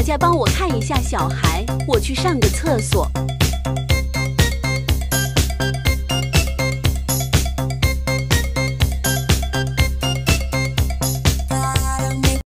家帮我看一下小孩，我去上个厕所。